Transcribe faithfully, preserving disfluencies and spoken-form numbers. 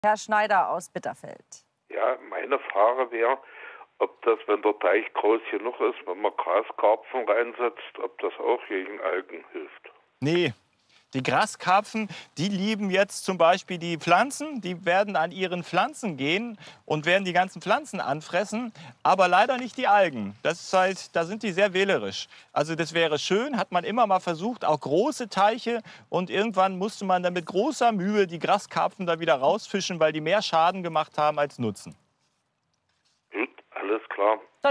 Herr Schneider aus Bitterfeld. Ja, meine Frage wäre, ob das, wenn der Teich groß genug ist, wenn man Graskarpfen reinsetzt, ob das auch gegen Algen hilft. Nee, die Graskarpfen, die lieben jetzt zum Beispiel die Pflanzen. Die werden an ihren Pflanzen gehen und werden die ganzen Pflanzen anfressen, aber leider nicht die Algen. Das ist halt, da sind die sehr wählerisch. Also das wäre schön, hat man immer mal versucht, auch große Teiche. Und irgendwann musste man dann mit großer Mühe die Graskarpfen da wieder rausfischen, weil die mehr Schaden gemacht haben als Nutzen. Gut, alles klar.